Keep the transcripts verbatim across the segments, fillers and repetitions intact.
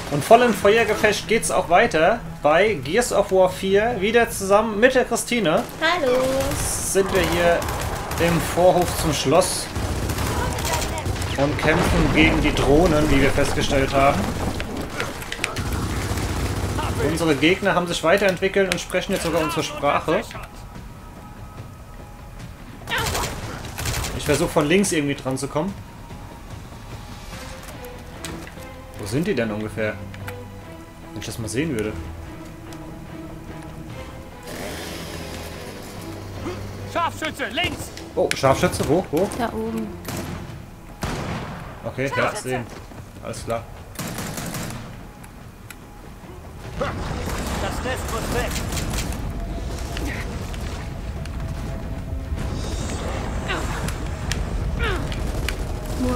Und voll im Feuergefecht geht's auch weiter bei Gears of War vier. Wieder zusammen mit der Christine. Hallo. Sind wir hier im Vorhof zum Schloss und kämpfen gegen die Drohnen, wie wir festgestellt haben. Unsere Gegner haben sich weiterentwickelt und sprechen jetzt sogar unsere Sprache. Ich versuche von links irgendwie dran zu kommen. Wo sind die denn ungefähr? Wenn ich das mal sehen würde. Scharfschütze, links! Oh, Scharfschütze, wo? Wo? Da oben. Okay, ja, sehen. Alles klar. Das Nest muss weg! Nur.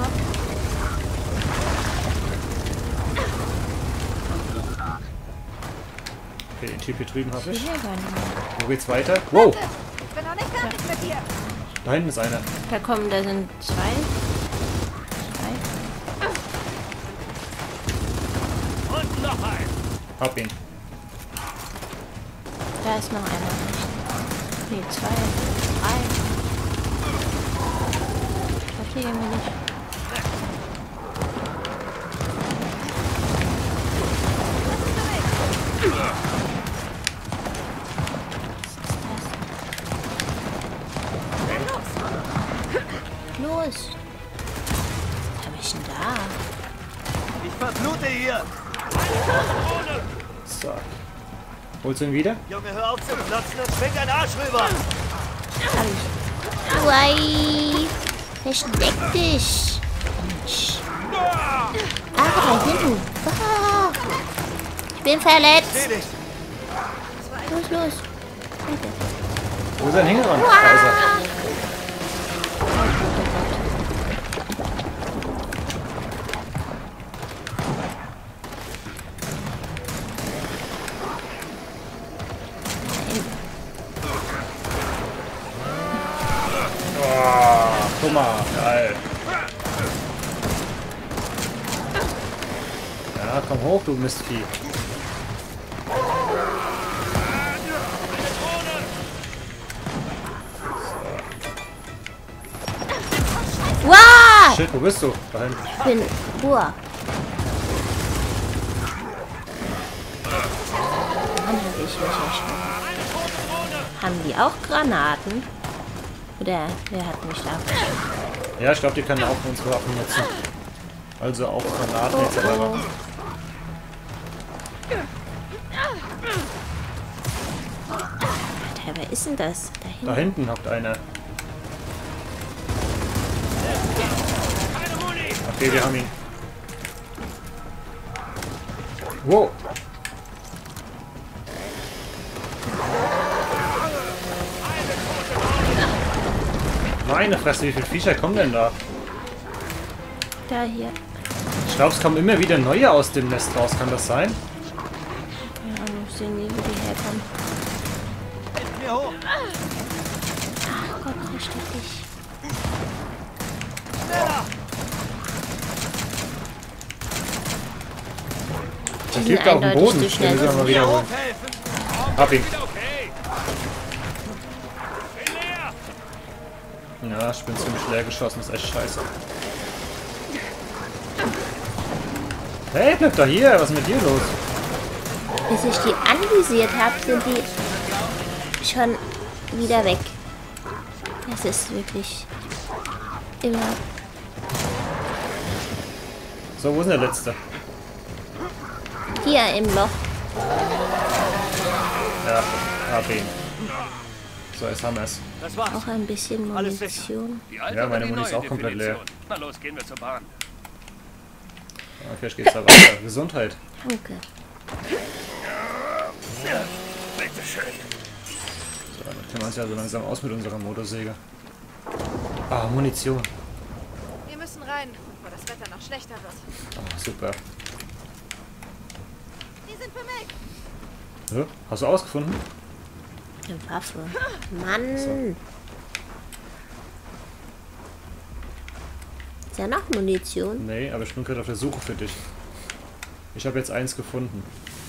Okay, den Typ hier drüben habe ich. Hier gar nicht mehr. Wo geht's weiter? Wow! Ich bin noch nicht fertig mit dir. Da hinten ist einer. Da kommen, da sind zwei. Zwei. Und noch ein! Hab ihn. Da ist noch einer. Nee, zwei. Drei. Okay, gehen wir nicht. Los! Was hab ich denn da? Ich verblute hier! So. Holst du ihn wieder? Junge, hör auf zu klotzen und schwing deinen Arsch rüber! Hab ich. Uai! Versteck dich! Mensch. Ah, da hinten! Ah, ich bin verletzt! Seh dich! Los, los! Danke. Wo ist er denn hingerannt? Da ist er. Oh, guck mal, geil. Ja, komm hoch, du Mistvieh. Wow! Shit, wo bist du? Da hinten. Ich bin Uhr. Mann, hab ich mich erschrocken. Haben die auch Granaten? Oder wer hat mich da abgeschossen? Ja, ich glaube, die können auch unsere Waffen nutzen. Also auch Granaten et cetera. Oh, oh. Alter, wer ist denn das? Da hinten. Da hinten hockt einer. Okay, wir haben ihn. Wow. Meine Fresse, wie viele Viecher kommen denn da? Da hier. Ich glaube, es kommen immer wieder neue aus dem Nest raus. Kann das sein? Ja, ich sehe nie, wo die herkommen. Hilf mir hoch! Ach Gott, versteck dich. Schneller! Der Die Typ sind da auf dem eindeutig Boden. zu Den schnell. müssen wir mal Mir wiederholen. hochhelfen! Hab ihn. Okay! Bin leer! Ja, ich bin ziemlich leer geschossen. Das ist echt scheiße. Hey, bleib doch hier. Was ist mit dir los? Bis ich die anvisiert habe, sind die schon wieder weg. Das ist wirklich immer. So, wo ist denn der Letzte? Hier im Loch. Ja, hab ihn. So, jetzt haben wir es. Das war's. Auch ein bisschen Alles sicher. Munition. Die alte Ja, meine oder die Muni ist neue auch komplett leer. Definition? Na los, gehen wir zur Bahn. Okay, jetzt geht's da weiter. Gesundheit. Danke. Bitteschön. So, dann kennen wir uns ja so langsam aus mit unserer Motorsäge. Ah, Munition. Wir müssen rein, bevor das Wetter noch schlechter wird. Ah, super. Die sind für mich. Ja, hast du ausgefunden? Eine Waffe. Mann. So. Ist ja noch Munition? Nee, aber ich bin gerade auf der Suche für dich. Ich habe jetzt eins gefunden.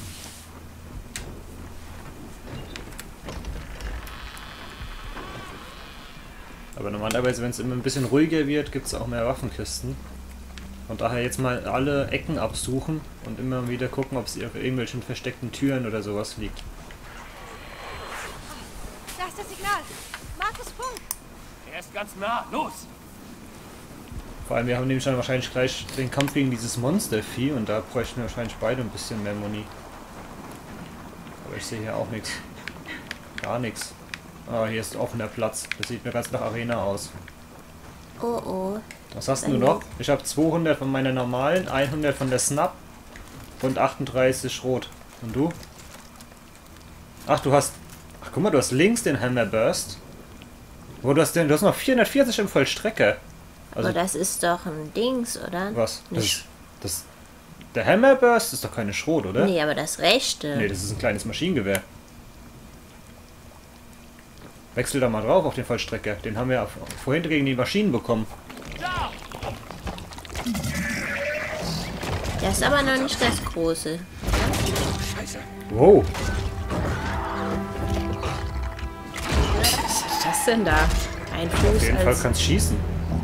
Aber normalerweise, wenn es immer ein bisschen ruhiger wird, gibt es auch mehr Waffenkisten. Und daher jetzt mal alle Ecken absuchen und immer wieder gucken, ob es auf irgendwelchen versteckten Türen oder sowas liegt. Da ist das Signal. Markus Funk. Er ist ganz nah. Los! Vor allem, wir haben nämlich dann wahrscheinlich gleich den Kampf gegen dieses Monstervieh und da bräuchten wir wahrscheinlich beide ein bisschen mehr Muni. Aber ich sehe hier auch nichts. Gar nichts. Ah, hier ist offener Platz. Das sieht mir ganz nach Arena aus. Oh oh. Was hast du noch? Ich habe zweihundert von meiner normalen, hundert von der Snap und achtunddreißig Schrot. Und du? Ach, du hast... Ach, guck mal, du hast links den Hammerburst. Wo du hast den... Du hast noch vierhundertvierzig im Vollstrecker. Also, Aber das ist doch ein Dings, oder? was? Das, Nicht. das, der Hammerburst ist doch keine Schrot, oder? Nee, aber das rechte. Nee, das ist ein kleines Maschinengewehr. Wechsel da mal drauf auf den Vollstrecker. Den haben wir vorhin gegen die Maschinen bekommen. Das ist aber noch nicht das große. Wow. Was ist das denn da? Ein Fuß Auf jeden Fall als... kannst du schießen.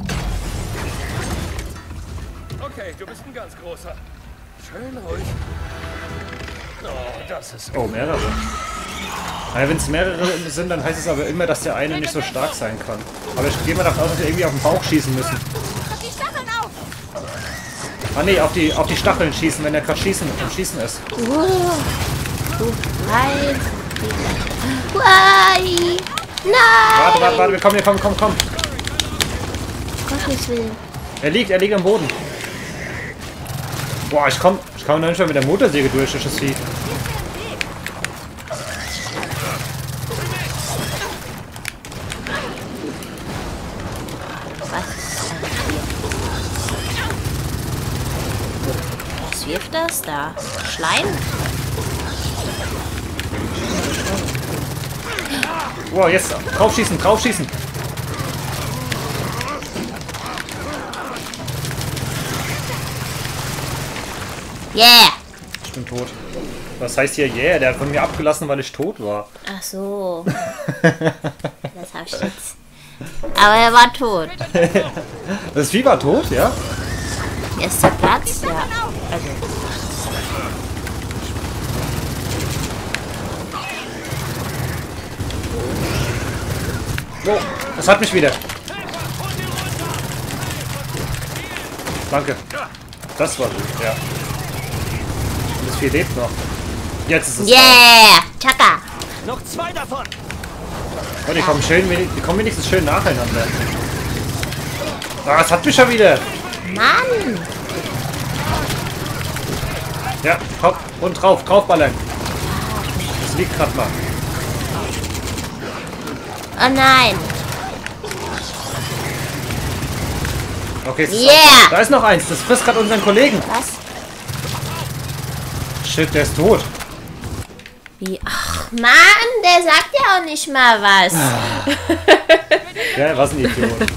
Okay, du bist ein ganz großer. Schön ruhig. Oh, das ist... Oh, mehrere. Naja, wenn es mehrere sind, dann heißt es aber immer, dass der eine nicht so stark sein kann. Aber ich gehe mal davon aus, dass wir irgendwie auf den Bauch schießen müssen. Mach die Stacheln auf. Ah ne, auf die, auf die Stacheln schießen, wenn er gerade schießen, am Schießen ist. Wow. Du rein. Nein! Warte, warte, warte, wir kommen hier, komm, komm, komm. Gottes Willen. Er liegt, er liegt am Boden. Boah, ich komm, ich komme noch nicht mal mit der Motorsäge durch, das Vieh. Was wirft das da? Schleim? Wow, jetzt draufschießen, draufschießen. Yeah! Ich bin tot. Was heißt hier yeah? Der hat von mir abgelassen, weil ich tot war. Ach so. Das hab ich jetzt. Aber er war tot. Das Vieh war tot, ja? Erster Platz? Ja. Also. Oh, das hat mich wieder. Danke. Das war gut, ja. Und das Vieh lebt noch. Jetzt ist es. Yeah! Chaka! Noch zwei davon. Oh, die kommen schön, die kommen wenigstens schön nacheinander. Ah, es hat mich schon wieder. Mann! Ja, drauf und drauf, draufballern. Das liegt gerade mal. Oh nein! Okay, es ist Yeah! auch, da ist noch eins. Das frisst gerade unseren Kollegen. Was? Shit, der ist tot. Wie? Ach Mann, der sagt ja auch nicht mal was. Ja, was ein Idiot. Mach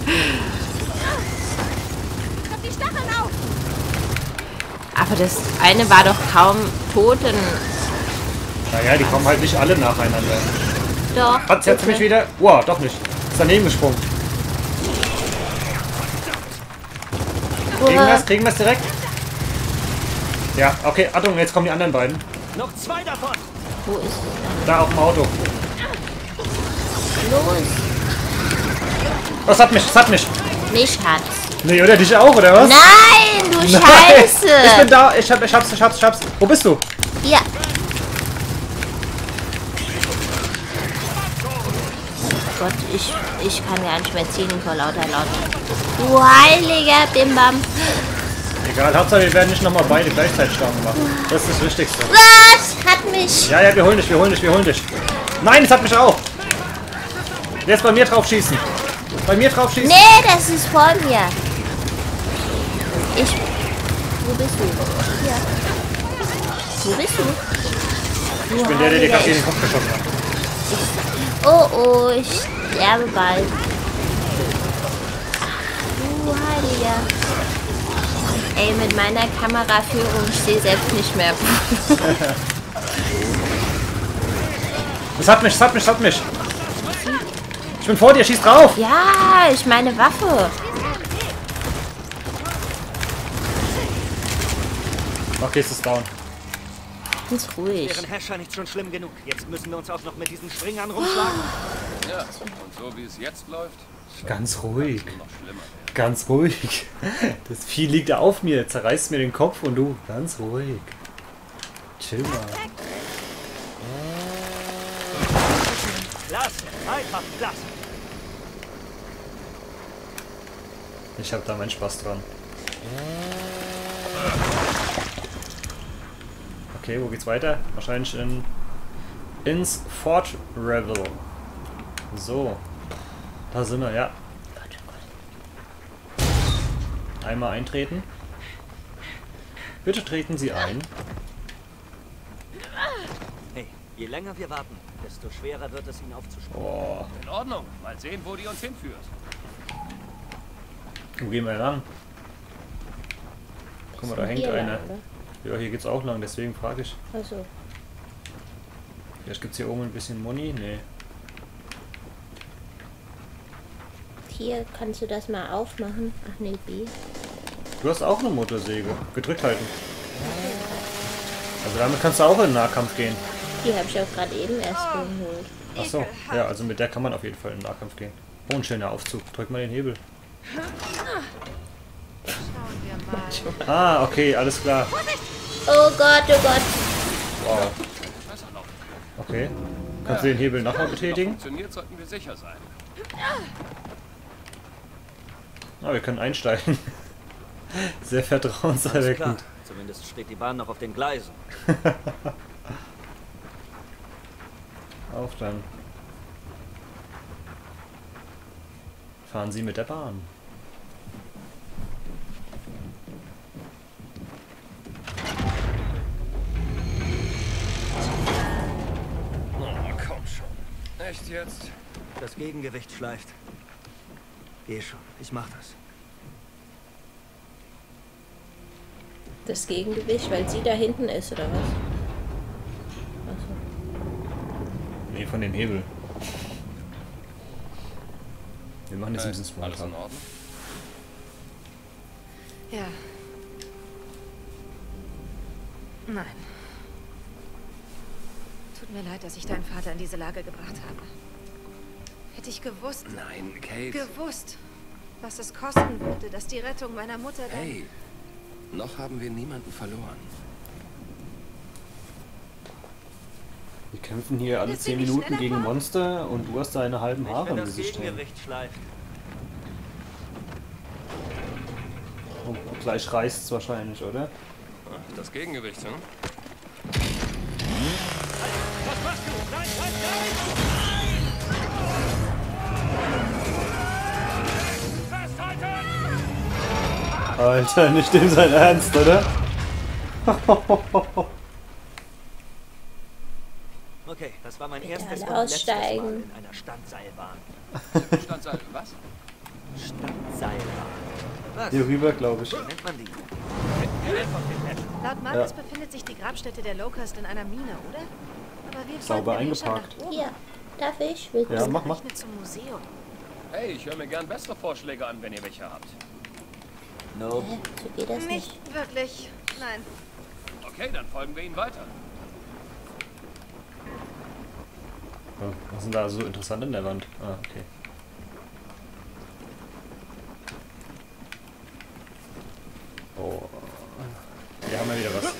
die Stacheln auf. Aber das eine war doch kaum Toten. Naja, die kommen halt nicht alle nacheinander. Doch. Hat's jetzt mich wieder? Wow, doch nicht. Ist daneben gesprungen. Kriegen wir es? Kriegen wir es direkt? Ja, okay, Achtung, jetzt kommen die anderen beiden. Noch zwei davon. Wo ist Da auf dem Auto. los? Das hat mich, das hat mich. Mich hat's. Nee, oder dich auch, oder was? Nein, du Nein. Scheiße! Ich bin da, ich, hab, ich hab's, ich hab's, ich hab's. Wo bist du? Ja. Gott, ich, ich kann gar nicht mehr ziehen vor lauter Laut. Du heiliger Bimbam. Egal, Hauptsache wir werden nicht nochmal beide gleichzeitig starten machen. Das ist das Wichtigste. Was? Hat mich. Ja, ja, wir holen dich, wir holen dich, wir holen dich. Nein, es hat mich auch. Jetzt bei mir drauf schießen. Bei mir drauf schießen. Nee, das ist vor mir. Ich. Wo bist du? Hier. Wo bist du? Ich bin der, der dir gerade in den Kopf geschossen hat. Oh oh, ich sterbe bald. Ach, du Heiliger. Ey, mit meiner Kameraführung, ich sehe selbst nicht mehr. Das hat mich, das hat mich, das hat mich. Ich bin vor dir, schieß drauf. Ja, ich meine Waffe. Okay, es ist down. Ganz ruhig. Wären Hescher nicht schon schlimm genug. Jetzt müssen wir uns auch noch mit diesen Springern rumschlagen. Ja, und so wie es jetzt läuft, Ganz ruhig. noch schlimmer. Ganz ruhig. Das Vieh liegt da auf mir, zerreißt mir den Kopf und du. Ganz ruhig. Chill mal. Klasse, einfach klasse. Ich hab da meinen Spaß dran. Okay, wo geht's weiter? Wahrscheinlich in ins Fort Revel. So. Da sind wir, ja. Einmal eintreten. Bitte treten Sie ein. Hey, je länger wir warten, desto schwerer wird es, ihn aufzuspüren. Oh, In Ordnung. Mal sehen, wo die uns hinführt. wo gehen wir lang? Guck mal, da hängt Hier lang, einer. oder? Ja, hier geht's auch lang, deswegen frage ich. Also, Vielleicht gibt's hier oben ein bisschen Money? Nee. hier kannst du das mal aufmachen. Ach nee, B. Du hast auch eine Motorsäge. Gedrückt halten. Also damit kannst du auch in den Nahkampf gehen. Die habe ich auch gerade eben erst geholt. Ach so. Ja, also mit der kann man auf jeden Fall in den Nahkampf gehen. Oh, ein schöner Aufzug. Drück mal den Hebel. Schauen wir mal. Ah, okay, alles klar. Oh Gott, oh Gott. Wow. Besser noch. Okay. Kannst du den Hebel nochmal betätigen? Funktioniert, sollten wir sicher sein. Ah, wir können einsteigen. Sehr Alles klar, vertrauenserweckend. zumindest steht die Bahn noch auf den Gleisen. Auf dann. Fahren Sie mit der Bahn. Oh, komm schon. Echt jetzt? Das Gegengewicht schleift. Geh schon, ich mach das. Das Gegengewicht, weil sie da hinten ist, oder was? Achso. Nee, von den Hebel. Wir machen jetzt ein Hey, bisschen alles in Smalltalk. Ordnung? Ja. Nein. Tut mir leid, dass ich deinen Vater in diese Lage gebracht habe. Hätte ich gewusst, Nein, Kate. gewusst, was es kosten würde, dass die Rettung meiner Mutter dann... Hey, noch haben wir niemanden verloren. Wir kämpfen hier alle Jetzt zehn bin ich Minuten schneller gegen vor. Monster und du hast deine halben Nicht, Haare wenn im das Gesicht hängen. Gegengewicht schleift. Und gleich reißt es wahrscheinlich, oder? Ach, das Gegengewicht, hm? Was machst du? Nein, nein, nein! Alter, nicht dem sein Ernst, oder? Okay, das war mein Bitte erstes alle und letztes Mal aussteigen. in einer Standseilbahn. Standseil, was? Standseilbahn. Was? Hier rüber, glaube ich. Wie nennt man die? Laut Marcus befindet sich die Grabstätte der Locust in einer Mine, oder? Aber wir Sauber folgen dem Hescher eingeparkt. nach oben. Hier, darf ich? Willst du? Ja, mach mal. Ausgerechnet zum Museum. Hey, ich höre mir gern bessere Vorschläge an, wenn ihr welche habt. No. Hä, so geht das nicht. Nicht wirklich. Nein. Okay, dann folgen wir ihnen weiter. Was ist denn da so interessant in der Wand? Ah, okay. Oh. Hier haben wir wieder was.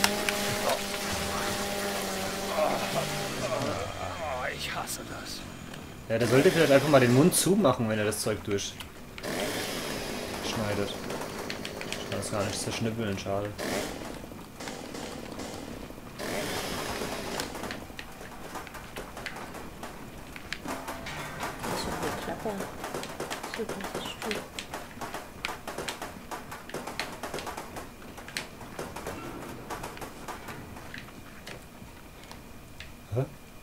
Oh, ich hasse das. Ja, der sollte vielleicht einfach mal den Mund zumachen, wenn er das Zeug durchschneidet. Ich kann das gar nicht zerschnippeln, schade. Das ist schon viel Klapper. So ganzes Stück. Hä?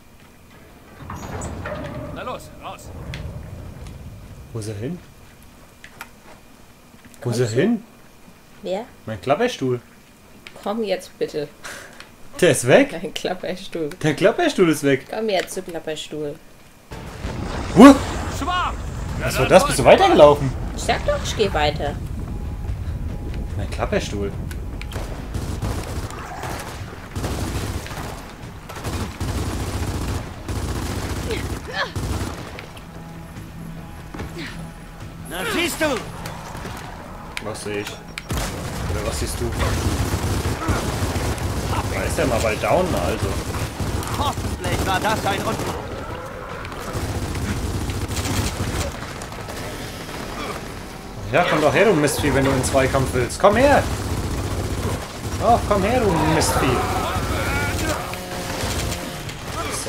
Na los, raus. Wo ist er hin? Wo ist er hin? Wer? Mein Klapperstuhl. Komm jetzt bitte. Der ist weg. Dein Klapperstuhl. Der Klapperstuhl ist weg. Komm jetzt, du Klapperstuhl. Huh, Schwarm! was war das? Bist du weitergelaufen? Ich sag doch, ich geh weiter. Mein Klapperstuhl. Na, siehst du? Was sehe ich? Oder was siehst du? Da ist er mal bald down, also. Hoffentlich war das ein Unfall. Ja, komm doch her, du Mistvieh, wenn du in Zweikampf willst. Komm her! Oh, komm her, du Mistvieh. So.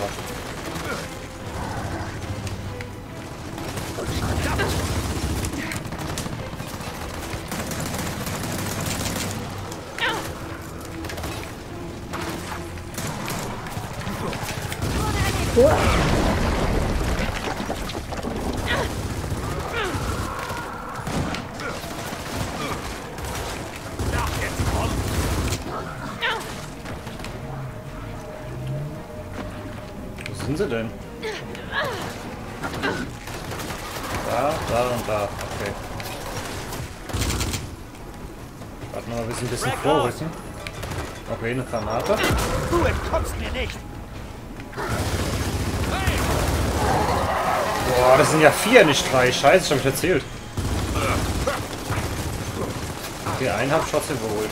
Cool. Wo sind sie denn? Da, da und da. Okay. Warten wir mal, bis sie ein bisschen vorrücken. Okay, eine Granate. Du entkommst mir nicht. Boah, das sind ja vier, nicht drei. Scheiße, ich hab mich erzählt. Okay, einen hab ich trotzdem geholt.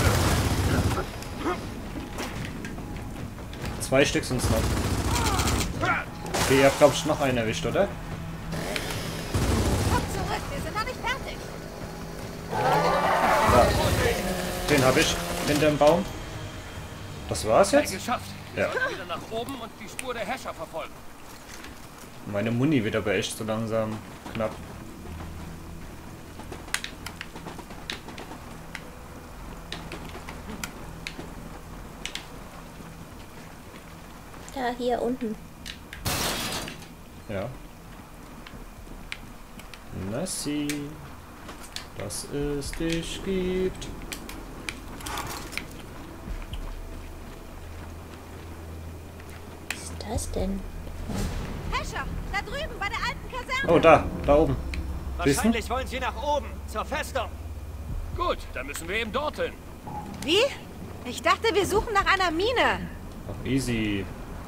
Zwei Stück sind's noch. Okay, ihr habt, glaube ich, noch einen erwischt, oder? Komm zurück, wir sind noch nicht fertig. Da. Den habe ich hinterm Baum. Das war's Hey, jetzt? geschafft. Ja. Wir sollten wieder nach oben und die Spur der Häscher verfolgen. Meine Muni wird aber echt so langsam knapp. Da, hier unten. Ja. Na sieh, dass es dich gibt. Was ist das denn? Häscher, da drüben bei der alten Kaserne. Oh, da, da oben. Siehst du? Wahrscheinlich wollen sie nach oben, zur Festung. Gut, dann müssen wir eben dorthin. Wie? Ich dachte, wir suchen nach einer Mine. Ach, easy.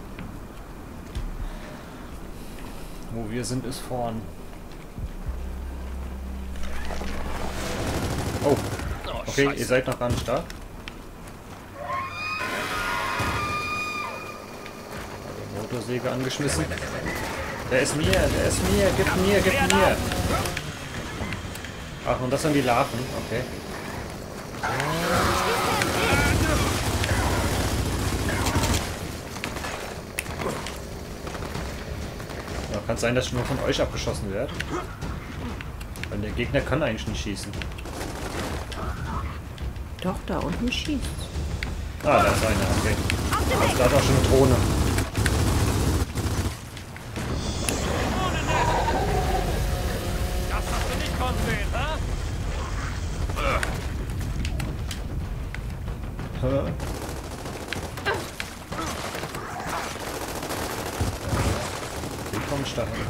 Wo wir sind, ist vorn. Oh, Oh, okay, Scheiße. ihr seid noch gar nicht da. Also Motorsäge angeschmissen. Der ist mir, der ist mir, gib mir, gib mir. Ach, und das sind die Larven, okay. Ja, kann sein, dass ich nur von euch abgeschossen werde. Weil der Gegner kann eigentlich nicht schießen. Doch, da unten schießt. Ah, da ist einer, okay. Also, da hat auch schon eine Drohne. Das hast du nicht kommen sehen, ha? Hä? Wie komme ich da hin?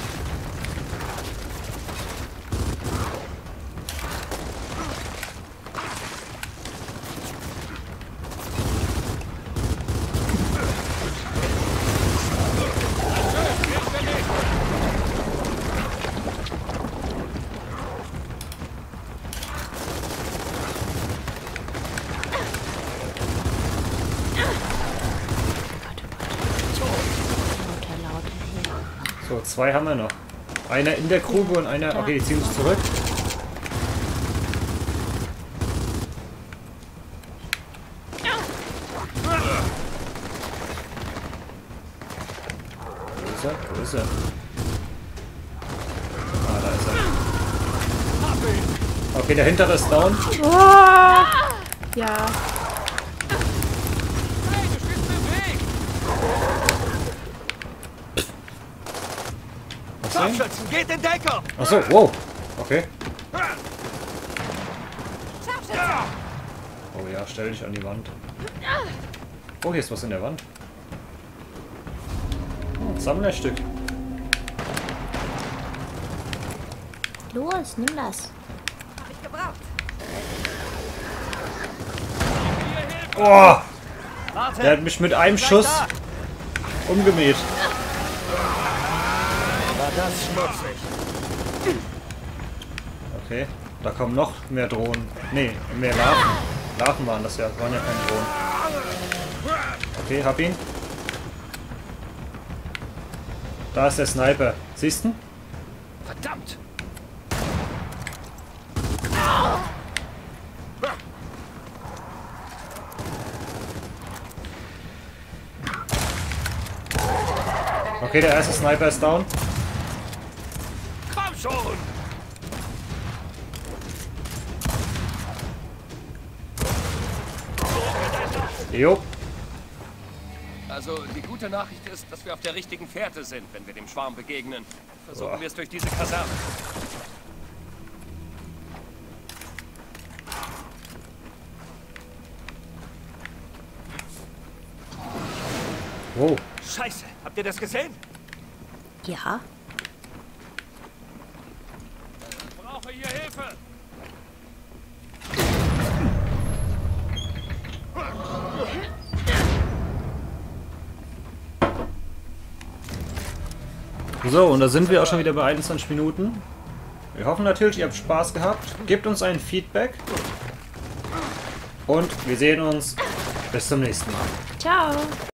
Lauter, lauter hier. So, zwei haben wir noch. Einer in der Grube und einer... Okay, die ziehen sich zurück. Wo ist er? Wo ist er? Ah, da ist er. Okay, der hintere ist down. Ja. Hey, du stehst mir im Weg! Was denn? Scharfschützen, geht in Deckung! Achso, wow. Okay. Scharfschütze! Oh ja, stell dich an die Wand. Oh, hier ist was in der Wand. Oh, ein Sammlerstück. Los, nimm das. Hab ich gebraucht. Oh! Warte! Der hat mich mit einem Schuss umgemäht. War das schmutzig? Okay, da kommen noch mehr Drohnen. Nee, mehr Larven. Larven waren das ja, waren ja keine Drohnen. Okay, hab ihn. Da ist der Sniper. Siehst du? Verdammt! Okay, der erste Sniper ist down. Komm schon! Jo. Also, die gute Nachricht ist, dass wir auf der richtigen Fährte sind, wenn wir dem Schwarm begegnen. Versuchen Boah. wir es durch diese Kaserne. Wow. Scheiße, habt ihr das gesehen? Ja. Ich brauche hier Hilfe! So, und da sind wir auch schon wieder bei einundzwanzig Minuten. Wir hoffen natürlich, ihr habt Spaß gehabt. Gebt uns ein Feedback. Und wir sehen uns bis zum nächsten Mal. Ciao.